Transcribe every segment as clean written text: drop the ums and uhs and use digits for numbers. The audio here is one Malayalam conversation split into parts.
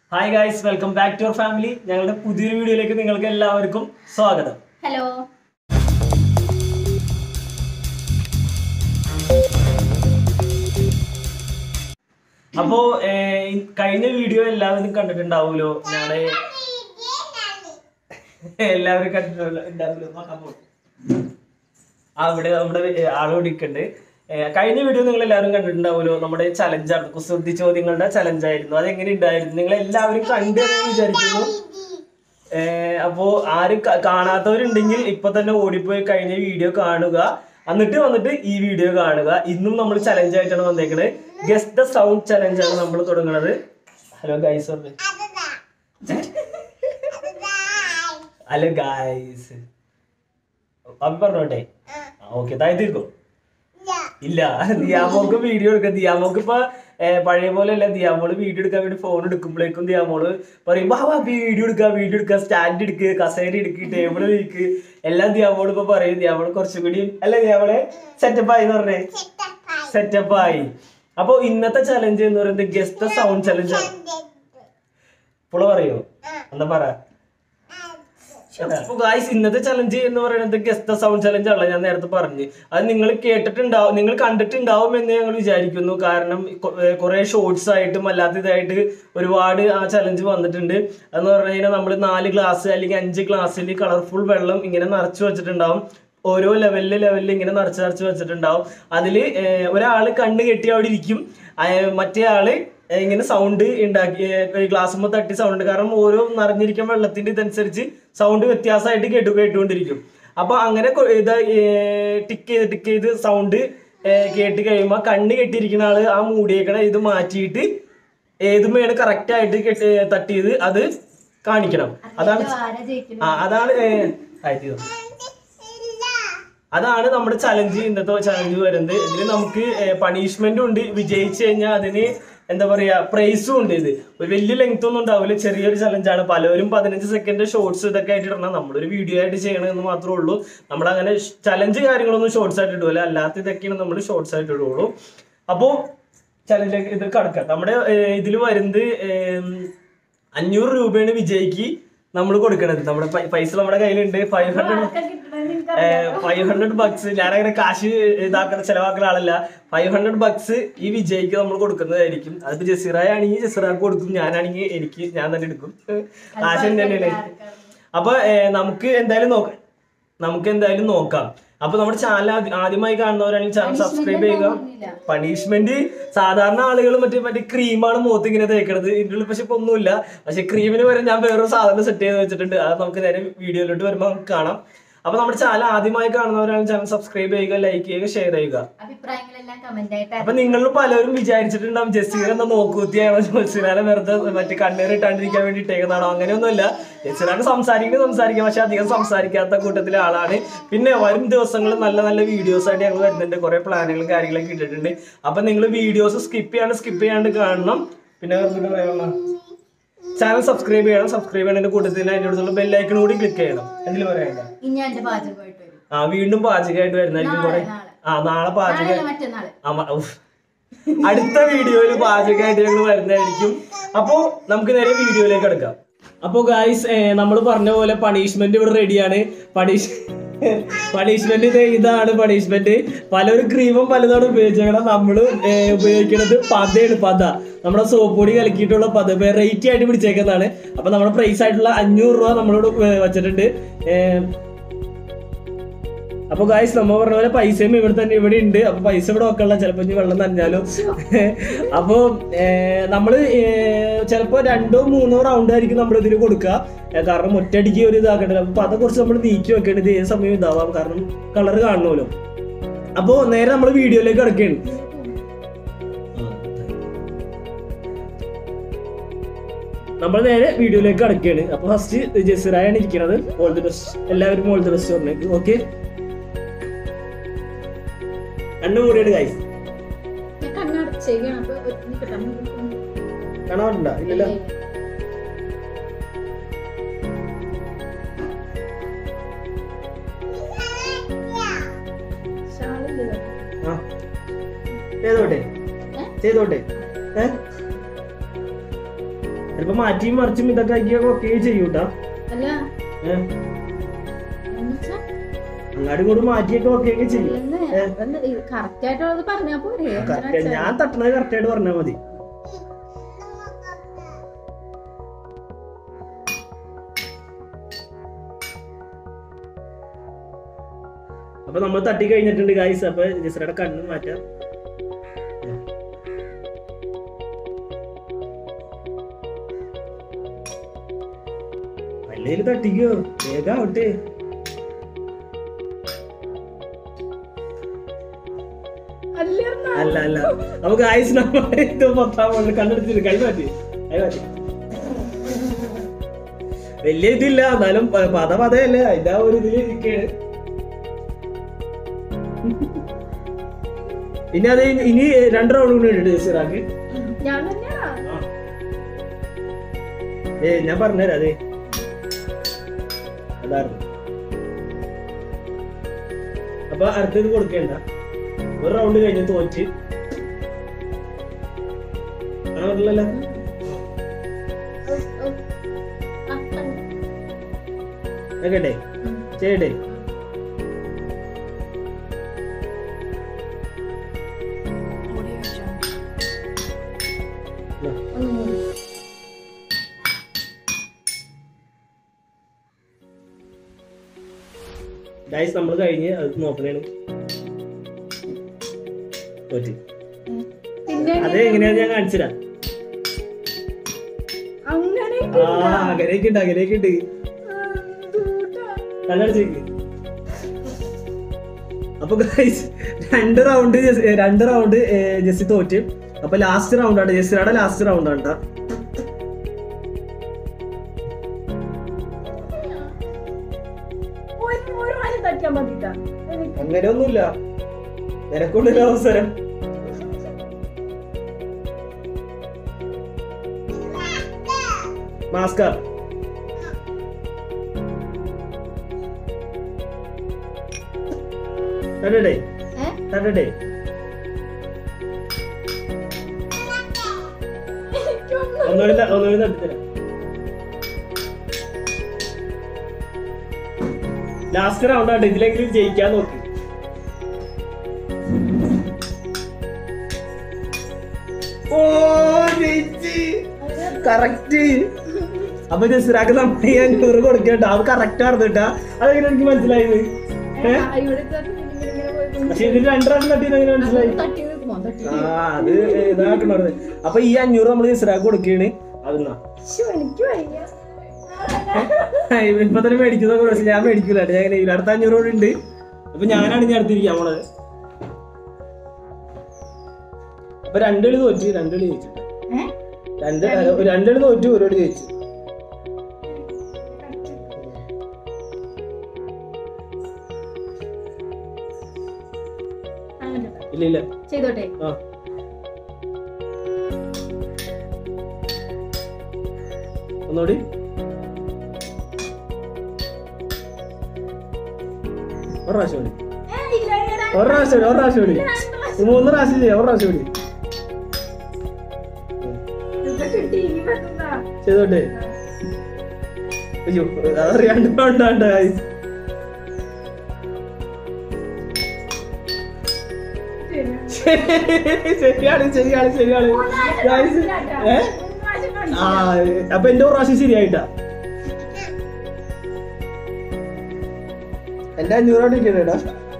Hi guys, welcome back to our family. ഞങ്ങളുടെ പുതിയൊരു വീഡിയോയിലേക്ക് നിങ്ങൾക്ക് എല്ലാവർക്കും സ്വാഗതം. ഹലോ. അപ്പോ കഴിഞ്ഞ വീഡിയോ എല്ലാവരും കണ്ടിട്ടുണ്ടാവുമല്ലോ. ഞങ്ങള് എല്ലാവരും കണ്ടിട്ടുണ്ടാവുമല്ലോ. അവിടെ ആള് പിടിക്കുന്നുണ്ട്. കഴിഞ്ഞ വീഡിയോ നിങ്ങൾ എല്ലാവരും കണ്ടിട്ടുണ്ടാവുമല്ലോ. നമ്മുടെ ചലഞ്ചാണ്, കുസൃതി ചോദ്യങ്ങളുടെ ചലഞ്ചായിരുന്നു. അതെങ്ങനെ ഉണ്ടായിരുന്നു നിങ്ങൾ എല്ലാവരും കണ്ടെന്ന് വിചാരിക്കുന്നു. അപ്പോ ആരും കാണാത്തവരുണ്ടെങ്കിൽ ഇപ്പൊ തന്നെ ഓടിപ്പോയി കഴിഞ്ഞ വീഡിയോ കാണുക, എന്നിട്ട് വന്നിട്ട് ഈ വീഡിയോ കാണുക. ഇന്നും നമ്മൾ ചലഞ്ച് ആയിട്ടാണ് വന്നേക്കുന്നത്. ഗെസ് ദ സൗണ്ട് ചലഞ്ചാണ് നമ്മൾ തുടങ്ങുന്നത്. Hello guys. ഹലോ ഗൈസ് അപ്പൊ പറഞ്ഞോട്ടെ. ഓക്കെ, താഴ്ത്തിരിക്കും. ഇല്ല, ദിയാമോക്ക് വീഡിയോ എടുക്കാം. ദിയാമോക്ക് ഇപ്പൊ പഴയ പോലെ അല്ല. ദിയാമോള് വീഡിയോ എടുക്കാൻ വേണ്ടി ഫോൺ എടുക്കുമ്പോഴേക്കും ദിയാമോള് പറയുമ്പോ വീഡിയോ എടുക്കുക, സ്റ്റാൻഡ് എടുക്കുക, കസേര എടുക്കുക, ടേബിള് വെക്ക്, എല്ലാം ദിയാമോള് ഇപ്പൊ പറയും. ദിയാമോള് കുറച്ചും കൂടി അല്ല, ദിയാമോളെ സെറ്റപ്പായി എന്ന് പറഞ്ഞേ. സെറ്റപ്പായി. അപ്പൊ ഇന്നത്തെ ചലഞ്ച് എന്ന് പറയുന്നത് ഗെസ് ദ സൗണ്ട് ചലഞ്ച് ആണ്. ഇപ്പോൾ പറയോ എന്താ പറ. അപ്പൊ ഗായ്സ്, ഇന്നത്തെ ചലഞ്ച് എന്ന് പറയുന്നത് ഗെസ് ദ സൗണ്ട് ചലഞ്ച് അല്ല. ഞാൻ നേരത്തെ പറഞ്ഞു, അത് നിങ്ങൾ കേട്ടിട്ടുണ്ടാവും, നിങ്ങൾ കണ്ടിട്ടുണ്ടാവും എന്ന് ഞങ്ങൾ വിചാരിക്കുന്നു. കാരണം കുറെ ഷോർട്സ് ആയിട്ടും അല്ലാത്ത ഇതായിട്ട് ഒരുപാട് ആ ചലഞ്ച് വന്നിട്ടുണ്ട്. അതെന്ന് പറഞ്ഞു കഴിഞ്ഞാൽ നമ്മൾ 4 ഗ്ലാസ് അല്ലെങ്കിൽ 5 ഗ്ലാസ്സിൽ കളർഫുൾ വെള്ളം ഇങ്ങനെ നിറച്ചു വെച്ചിട്ടുണ്ടാവും. ഓരോ ലെവലിൽ ഇങ്ങനെ നിറച്ച് വെച്ചിട്ടുണ്ടാവും. അതില് ഒരാള് കണ്ണ് കെട്ടി അവിടെ ഇരിക്കും, മറ്റേ ആള് ഇങ്ങനെ സൗണ്ട് ഉണ്ടാക്കി ഗ്ലാസ്സുമ്പോൾ തട്ടി സൗണ്ട്. കാരണം ഓരോ നിറഞ്ഞിരിക്കുന്ന വെള്ളത്തിന്റെ ഇതനുസരിച്ച് സൗണ്ട് വ്യത്യാസമായിട്ട് കേട്ടുകൊണ്ടിരിക്കും. അപ്പൊ അങ്ങനെ ടിക്ക് ചെയ്ത് സൗണ്ട് കേട്ട് കഴിയുമ്പോൾ കണ്ണ് കെട്ടിയിരിക്കുന്ന ആള് ആ മൂടിയേക്കണ ഇത് മാറ്റിയിട്ട് ഏതുമേണ് കറക്റ്റ് ആയിട്ട് തട്ടിയത് അത് കാണിക്കണം. അതാണ് നമ്മുടെ ചലഞ്ച്. ഇന്നത്തെ ചലഞ്ച് വരുന്നത്. ഇതിൽ നമുക്ക് പണിഷ്മെന്റും ഉണ്ട്. വിജയിച്ചു കഴിഞ്ഞാൽ അതിന് എന്താ പറയാ, പ്രൈസും ഉണ്ട്. ഇത് ഒരു വലിയ ലെങ്ത് ഒന്നും ഉണ്ടാവില്ല, ചെറിയൊരു ചലഞ്ചാണ്. പലരും 15 സെക്കൻഡ് ഷോർട്സ് ഇതൊക്കെ ആയിട്ട് ഇടണം. നമ്മളൊരു വീഡിയോ ആയിട്ട് ചെയ്യണമെന്ന് മാത്രമേ ഉള്ളൂ. നമ്മളങ്ങനെ ചലഞ്ച് കാര്യങ്ങളൊന്നും ഷോർട്സ് ആയിട്ട് ഇടുമല്ലോ, അല്ലാത്ത ഇതൊക്കെയാണ് നമ്മൾ ഷോർട്സ് ആയിട്ട് ഇടുള്ളൂ. അപ്പോൾ ചലഞ്ചിലേക്ക് ഇത് കടക്കാം. നമ്മുടെ ഇതിൽ വരുന്നത് 500 രൂപയാണ് വിജയിക്ക് നമ്മൾ കൊടുക്കണത്. നമ്മുടെ പൈസ നമ്മുടെ കയ്യിലുണ്ട്. 500 ബക്സ്. ഞാനങ്ങനെ കാശ് ചെലവാക്കുന്ന ആളല്ല. 500 ബക്സ് ഈ വിജയിക്ക് നമ്മൾ കൊടുക്കുന്നതായിരിക്കും. അതിപ്പോ ജസീറാണെങ്കിൽ ജസീറാക്ക് കൊടുക്കും, ഞാനാണെങ്കിൽ ഞാൻ തന്നെ എടുക്കും. കാശ് തന്നെയാണ്. അപ്പൊ നമുക്ക് എന്തായാലും നോക്കാം. അപ്പൊ നമ്മുടെ ചാനൽ ആദ്യമായി കാണുന്നവരാണെങ്കിൽ ചാനൽ സബ്സ്ക്രൈബ് ചെയ്യുക. പണിഷ്മെന്റ് സാധാരണ ആളുകൾ മറ്റേ ക്രീമാണ് മുഖത്ത് ഇങ്ങനെ തേക്കണത്. ഇതിൻ്റെ ഉള്ളിൽ പക്ഷെ ഇപ്പൊ ഒന്നുമില്ല. പക്ഷെ ക്രീമിന് വരെ ഞാൻ വേറൊരു സാധനം സെറ്റ് ചെയ്ത് വെച്ചിട്ടുണ്ട്. അത് നമുക്ക് നേരെ വീഡിയോയിലോട്ട് വരുമ്പോൾ നമുക്ക് കാണാം. അപ്പൊ നമ്മുടെ ചാനൽ ആദ്യമായി കാണുന്നവരാണ് ചാനൽ സബ്സ്ക്രൈബ് ചെയ്യുക, ലൈക്ക് ചെയ്യുക, ഷെയർ ചെയ്യുക. അപ്പൊ നിങ്ങൾ പലരും വിചാരിച്ചിട്ടുണ്ടാവും ജസീറ എന്താ നോക്കൂത്തിയാണോ, ജസീറാനെ വെറുതെ മറ്റേ കണ്ണീർ ഇട്ടാണ്ടിരിക്കാൻ വേണ്ടി ഇട്ടേക്കുന്നതാണോ. അങ്ങനെയൊന്നുമില്ല. ജസീറാന് സംസാരിക്കാം, പക്ഷെ അധികം സംസാരിക്കാത്ത കൂട്ടത്തിലെ ആളാണ്. പിന്നെ വരും ദിവസങ്ങളിൽ നല്ല നല്ല വീഡിയോസ് ആയിട്ട് ഞങ്ങൾ വരുന്നുണ്ട്. കുറെ പ്ലാനുകളും കാര്യങ്ങളൊക്കെ ഇട്ടിട്ടുണ്ട്. അപ്പൊ നിങ്ങൾ വീഡിയോസ് സ്കിപ്പ് ചെയ്യാണ്ട് കാണണം. പിന്നെ ചാനൽ സബ്സ്ക്രൈബ് ചെയ്യണതിന്റെ കൂട്ടത്തിൽ അതിന്റെ അടുത്തുള്ള ബെല്ലൈക്കൺ കൂടി ക്ലിക്ക് ചെയ്യണം. എന്തെങ്കിലും പറയണ്ട. വീണ്ടും പാചകമായിട്ട് വരുന്നതായിരിക്കും. കുറെ നാളെ പാചകം, അടുത്ത വീഡിയോയിൽ പാചകമായിട്ട് ഞങ്ങൾ വരുന്നതായിരിക്കും. അപ്പോ നമുക്ക് നേരെ വീഡിയോയിലേക്ക് എടുക്കാം. അപ്പൊ ഗായ്സ്, നമ്മൾ പറഞ്ഞ പോലെ പണിഷ്മെന്റ് ഇവിടെ റെഡിയാണ്. പണിഷ്മെന്റ് ഇതാണ് പണിഷ്മെന്റ്. പലരും ക്രീമും പലതാണ് ഉപയോഗിച്ചേക്കണം. നമ്മള് ഉപയോഗിക്കുന്നത് പത, നമ്മുടെ സോപ്പ് പൊടി കലക്കിയിട്ടുള്ള പത വെറൈറ്റി ആയിട്ട് പിടിച്ചേക്കുന്നതാണ്. അപ്പൊ നമ്മുടെ പ്രൈസ് ആയിട്ടുള്ള 500 രൂപ നമ്മളോട് വെച്ചിട്ടുണ്ട്. അപ്പൊ ഗായ്സ്, നമ്മ പറഞ്ഞ പോലെ പൈസയും ഇവിടെ ഉണ്ട്. അപ്പൊ പൈസ ഇവിടെ വെക്കണ്ട, ചിലപ്പോ ഇനി വെള്ളം നനഞ്ഞാലോ. അപ്പൊ നമ്മള് ചിലപ്പോ 2 or 3 റൗണ്ട് ആയിരിക്കും നമ്മൾ ഇതിന് കൊടുക്കുക. കാരണം ഒറ്റയടിക്ക് ഒരു ഇതാക്കണ്ടല്ലോ. അപ്പൊ അതെ കുറിച്ച് നമ്മൾ നീക്കി വെക്കേണ്ടത് ഏത് സമയം ഇതാവാം, കാരണം കളർ കാണണമല്ലോ. അപ്പൊ നേരെ നമ്മൾ വീഡിയോയിലേക്ക് കിടക്കുകയാണ്. നമ്മൾ നേരെ വീഡിയോയിലേക്ക് കിടക്കുകയാണ്. അപ്പൊ ഫസ്റ്റ് ജസീറായാണ് ഇരിക്കുന്നത്. All the best. എല്ലാവരും ഓൾ ദി ബെസ്റ്റ് പറഞ്ഞേക്ക്. ഓക്കെ, കണ്ണു മൂടിയിട്ട് ഗൈസ്. കാണാറുണ്ടോ? ഇല്ലല്ലോ. ചെയ്തോട്ടെ ചിലപ്പോ മാറ്റിയും മറിച്ചും ഇതൊക്കെ ആക്കിയൊക്കെ ഒക്കെ ചെയ്യൂട്ടാ. അങ്ങാടി കൂടെ മാറ്റിയൊക്കെ ഒക്കെ ചെയ്യും. ഞാൻ തട്ടണത് കറക്റ്റ് ആയിട്ട് പറഞ്ഞാൽ മതി. അപ്പൊ നമ്മൾ തട്ടി കഴിഞ്ഞിട്ടുണ്ട് ഗൈസ്. അപ്പൊ ജിസ്രയുടെ കണ്ണ് മാറ്റാം. വല്ലേല് തട്ടിക്കോ, വേഗാവട്ടെ. അല്ല അല്ല അപ്പൊ ഗൈസ് നമ്മൾ ഇത് മൊത്തം കണ്ടെടുത്തില്ല. കൈ മാറ്റി, കൈ മാറ്റി. വലിയ ഇതില്ല, എന്നാലും പതയല്ലേ, അതിന്റെ ആ ഒരു ഇതില് ഇരിക്കാണ്. പിന്നെ അത് ഇനി 2 റൗണ്ട് കൂടി ഇട്ടിട്ട് ജിസ്റാക്ക്. ഞാൻ പറഞ്ഞുതരാം. അതെ അതായിരുന്നു. അപ്പൊ അടുത്തത് കൊടുക്കേണ്ട. ഒരു റൗണ്ട് കഴിഞ്ഞ് തോറ്റ് ആണല്ലോ. കേട്ടെ ചെയ്യട്ടെ. ഗൈസ് നമ്മൾ കഴിഞ്ഞ് അത് നോക്കണേണ്. അത് എങ്ങനെയാന്ന് ഞാൻ കാണിച്ചുതരാം. അങ്ങനെയൊക്കെ ഉണ്ട്, അങ്ങനെയൊക്കെ ഉണ്ട്. കല്ലടിച്ചേക്ക്. അപ്പൊ ഗൈസ് 2 റൗണ്ട് ജെസ്സി തോറ്റ്. അപ്പൊ ലാസ്റ്റ് റൗണ്ടാണ് ജെസ്സിയുടെ ലാസ്റ്റ് റൗണ്ടാണ് കേട്ടോ. അങ്ങനെയൊന്നുമില്ല, നിനക്കൊണ്ടൊരു അവസരം. മാസ്ക തട്ടട്ടെ തട്ടട്ടെ. ഒന്നുകൂടി തട്ടിത്തരാം. ലാസ്റ്റ് റൗണ്ടാണ്, ഇതിലെങ്കിലും ജയിക്കാൻ നോക്കി. ഓ കറക്റ്റ്. അപ്പൊ ജസ്റാക്ക് നമ്മൾ 500 കൊടുക്കട്ടോ. അത് കറക്റ്റ് ആർന്നിട്ടാ. അതെങ്ങനെ എനിക്ക് മനസ്സിലായത്? പക്ഷെ ഇതിന് 2 റൗണ്ട് തട്ടിയത് എങ്ങനെ മനസ്സിലായി? അത് ഇതാക്കണത്. അപ്പൊ ഈ 500 നമ്മൾ ജസ്റാക്ക് കൊടുക്കുകയാണ്. അതെന്നാ ഇപ്പൊ തന്നെ മേടിക്കുന്നതൊക്കെ പക്ഷെ ഞാൻ മേടിക്കൂല. ഞാൻ അടുത്ത 500 കൂടെ ഉണ്ട്. അപ്പൊ ഞാനാണ് ഇനി അടുത്തിരിക്കുക നമ്മളത്. അപ്പൊ 2 കളി തോറ്റു, 2 കളി ജയിച്ചു. 2 കളി തോറ്റു, 1 കളി ജയിച്ചു. ഇല്ല ഇല്ല ചെയ്തോട്ടെ. ഒന്നുകൂടി ഒരു പ്രാവശ്യം കൂടി, ഒരു പ്രാവശ്യം കൂടി 3 പ്രാവശ്യം ചെയ്യാം. ഒരു പ്രാവശ്യം കൂടി ചെയ്തോട്ടെ. അയ്യോ അതറിയാണ്ട് വേണ്ടാണ്ട്. ശരിയാണ് ശരിയാണ് ശരിയാണ്. അപ്പൊ എന്റെ 1 പ്രാവശ്യം ശരിയായിട്ടാ. എന്റെ 500 ഇരിക്കണേടാ.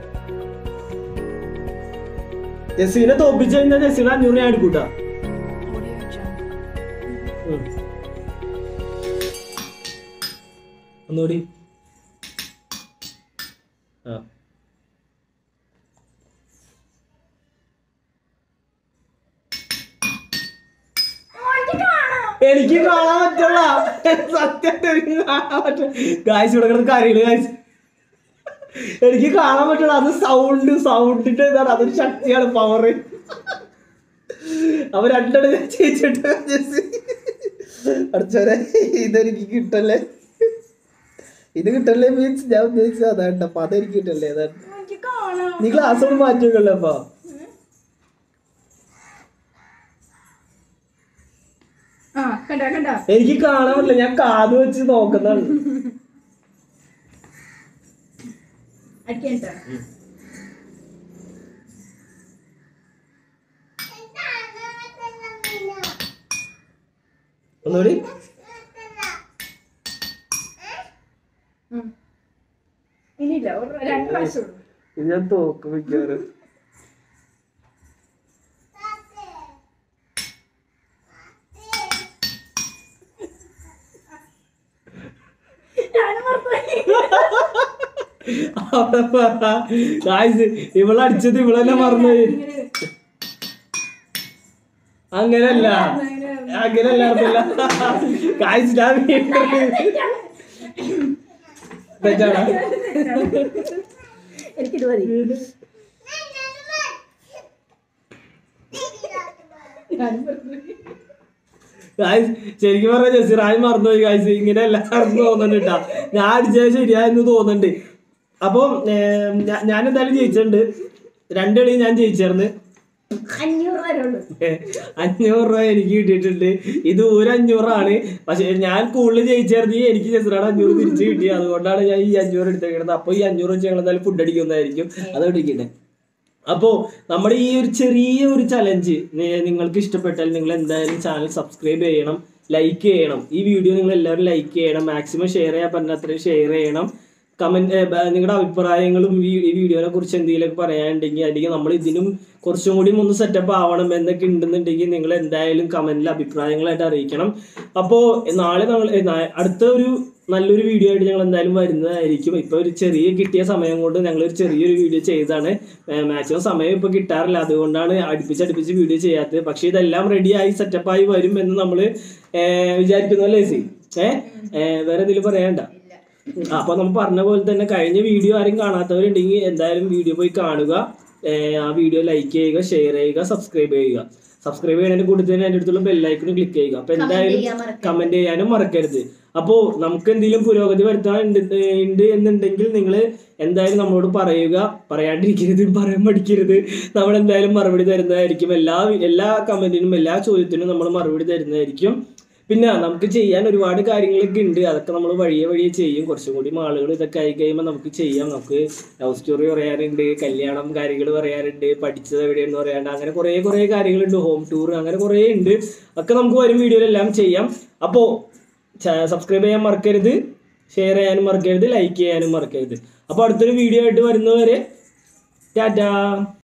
ജെസ്സിനെ തോപ്പിച്ചു കഴിഞ്ഞാൽ ജെസ്സിയുടെ 500 ഞാൻ എടുക്കൂട്ടാ. ഒന്നുകൂടി. എനിക്ക് കാണാൻ പറ്റുള്ള സത്യമായിട്ട് കാണാൻ പറ്റും. ഗായ്സ് ഇവിടെ കിടന്ന് കരയില് ഗായ്സ്. എനിക്ക് കാണാൻ പറ്റുള്ള അത് സൗണ്ടിന്റെ ഇതാണ്. അതൊരു ശക്തിയാണ്, പവറ്. അവ 2 ചേച്ചിട്ട് അടിച്ചോരെ ഇതെനിക്ക് കിട്ടല്ലേ, ഇത് കിട്ടല്ലേ മീൻസ് ഞാൻ ഉദ്ദേശിച്ചത് അതാണ്. അപ്പൊ അതെനിക്ക് കിട്ടല്ലേ. അതാണ് നീ ക്ലാസ് ഒന്ന് മാറ്റി വെക്കല്ലേ. അപ്പൊ എനിക്ക് കാണാൻ പറ്റില്ല, ഞാൻ കാത് വെച്ച് നോക്കുന്നതാണ്. ഒന്നുകൂടി ഞാൻ തോക്ക് മിക്കാറ്. ഇവളടിച്ചത് ഇവളെന്നെ മറന്നു. അങ്ങനല്ല കായ്സ് തെറ്റാണ്. ശരിക്കും പറഞ്ഞ ജസീറായി മറന്നുപോയി കായ്സ്. ഇങ്ങനെ എല്ലാവർക്കും തോന്നുന്നുണ്ട് കേട്ടാ, ഞാൻ അടിച്ചത് ശരിയായെന്ന് തോന്നുന്നുണ്ട്. അപ്പൊ ഞാൻ എന്തായാലും ജയിച്ചിട്ടുണ്ട്. 2 കളി ഞാൻ ജയിച്ചായിരുന്നു. 500 രൂപ എനിക്ക് കിട്ടിയിട്ടുണ്ട്. ഇത് 500 പക്ഷെ ഞാൻ കൂടുതൽ ജയിച്ചായിരുന്നു. എനിക്ക് ജസീറയുടെ 500 തിരിച്ചു കിട്ടി. അതുകൊണ്ടാണ് ഞാൻ ഈ 500 എടുത്തേക്കുന്നത്. അപ്പൊ ഈ 500 വെച്ച് ഞങ്ങൾ എന്തായാലും ഫുഡ് അടിക്കുന്നതായിരിക്കും. അത് ഇടിക്കട്ടെ. അപ്പോൾ നമ്മുടെ ഈ ഒരു ചെറിയ ഒരു ചലഞ്ച് നിങ്ങൾക്ക് ഇഷ്ടപ്പെട്ടാൽ നിങ്ങൾ എന്തായാലും ചാനൽ സബ്സ്ക്രൈബ് ചെയ്യണം, ലൈക്ക് ചെയ്യണം. ഈ വീഡിയോ നിങ്ങൾ എല്ലാവരും ലൈക്ക് ചെയ്യണം, മാക്സിമം ഷെയർ ചെയ്യാൻ പറ്റുന്ന അത്രയും ഷെയർ ചെയ്യണം. കമന്റ് നിങ്ങളുടെ അഭിപ്രായങ്ങളും ഈ വീഡിയോനെ കുറിച്ച് എന്തെങ്കിലുമൊക്കെ പറയാനുണ്ടെങ്കിൽ, അല്ലെങ്കിൽ നമ്മൾ ഇതിനും കുറച്ചും കൂടി ഒന്ന് സെറ്റപ്പ് ആവണം എന്നൊക്കെ ഉണ്ടെന്നുണ്ടെങ്കിൽ നിങ്ങൾ എന്തായാലും കമന്റിൽ അഭിപ്രായങ്ങളായിട്ട് അറിയിക്കണം. അപ്പോൾ നാളെ അടുത്ത ഒരു നല്ലൊരു വീഡിയോ ആയിട്ട് ഞങ്ങൾ എന്തായാലും വരുന്നതായിരിക്കും. ഇപ്പോൾ ഒരു ചെറിയ കിട്ടിയ സമയം കൊണ്ട് ഞങ്ങളൊരു ചെറിയൊരു വീഡിയോ ചെയ്താണ്. മാക്സിമം സമയം ഇപ്പോൾ കിട്ടാറില്ല, അതുകൊണ്ടാണ് അടുപ്പിച്ച് വീഡിയോ ചെയ്യാത്തത്. പക്ഷേ ഇതെല്ലാം റെഡിയായി സെറ്റപ്പായി വരും എന്ന് നമ്മൾ വിചാരിക്കുന്നല്ലേ സി? വേറെ എന്തെങ്കിലും പറയണ്ട. അപ്പൊ നമ്മൾ പറഞ്ഞ പോലെ തന്നെ കഴിഞ്ഞ വീഡിയോ ആരും കാണാത്തവരുണ്ടെങ്കിൽ എന്തായാലും വീഡിയോ പോയി കാണുക. ആ വീഡിയോ ലൈക്ക് ചെയ്യുക, ഷെയർ ചെയ്യുക, സബ്സ്ക്രൈബ് ചെയ്യുക. സബ്സ്ക്രൈബ് ചെയ്യുന്നതിന്റെ കൂട്ടത്തിൽ തന്നെ അതിൻ്റെ അടുത്തുള്ള ബെല്ലൈക്കൺ ക്ലിക്ക് ചെയ്യുക. അപ്പൊ എന്തായാലും കമന്റ് ചെയ്യാനും മറക്കരുത്. അപ്പോ നമുക്ക് എന്തെങ്കിലും പുരോഗതി വരുത്താൻ ഉണ്ട് എന്നുണ്ടെങ്കിൽ നിങ്ങൾ എന്തായാലും നമ്മളോട് പറയുക. പറയാണ്ടിരിക്കരുത്, പറയാൻ പഠിക്കരുത്. നമ്മൾ എന്തായാലും മറുപടി തരുന്നതായിരിക്കും. എല്ലാ കമന്റിനും എല്ലാ ചോദ്യത്തിനും നമ്മൾ മറുപടി തരുന്നതായിരിക്കും. പിന്നെ നമുക്ക് ചെയ്യാൻ ഒരുപാട് കാര്യങ്ങളൊക്കെ ഉണ്ട്. അതൊക്കെ നമ്മൾ വഴിയെ ചെയ്യും. കുറച്ചും കൂടി ആളുകൾ ഇതൊക്കെ ആയി കഴിയുമ്പോൾ നമുക്ക് ചെയ്യാം. നമുക്ക് ലവ് സ്റ്റോറി പറയാനുണ്ട്, കല്യാണം കാര്യങ്ങൾ പറയാനുണ്ട്, പഠിച്ചത് എവിടെയെന്ന് പറയാനുണ്ട്, അങ്ങനെ കുറേ കാര്യങ്ങളുണ്ട്. ഹോം ടൂർ, അങ്ങനെ കുറേ ഉണ്ട്. ഒക്കെ നമുക്ക് വരും വീഡിയോയിലെല്ലാം ചെയ്യാം. അപ്പോൾ സബ്സ്ക്രൈബ് ചെയ്യാൻ മറക്കരുത്, ഷെയർ ചെയ്യാനും മറക്കരുത്, ലൈക്ക് ചെയ്യാനും മറക്കരുത്. അപ്പോൾ അടുത്തൊരു വീഡിയോ ആയിട്ട് വരുന്നവരെ ടാറ്റാ.